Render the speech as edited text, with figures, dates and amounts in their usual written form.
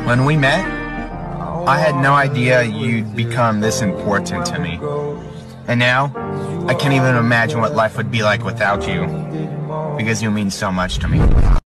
When we met, I had no idea you'd become this important to me. And now, I can't even imagine what life would be like without you, because you mean so much to me.